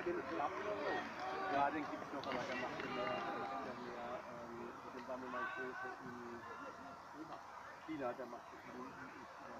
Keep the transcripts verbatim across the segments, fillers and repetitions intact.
den klappt noch nicht. Ja, den gibt es noch, aber der macht ja mehr, der macht ja mehr, ähm, den war mir mal größer in China, der macht in, in, in China.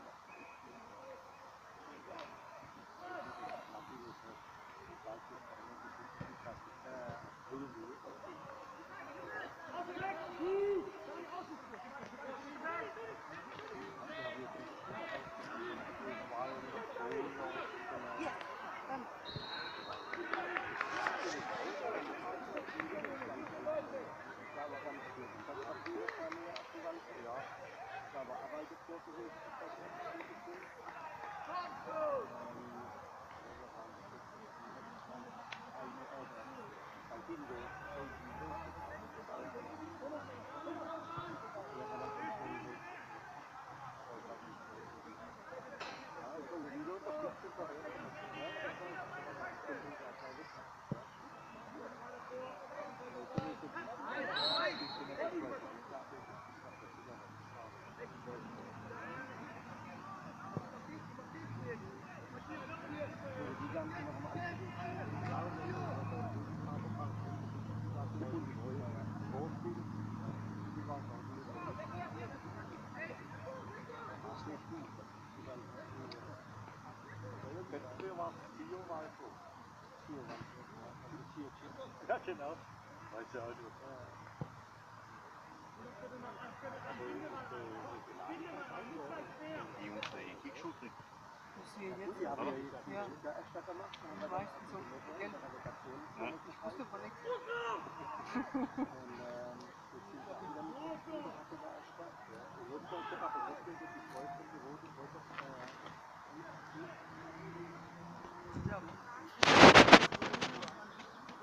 Ja, genau. Weiß ja halt Die Jungs, die Kickschuhe kriegen. Ich sehe jetzt. ja, ja, ja, ja,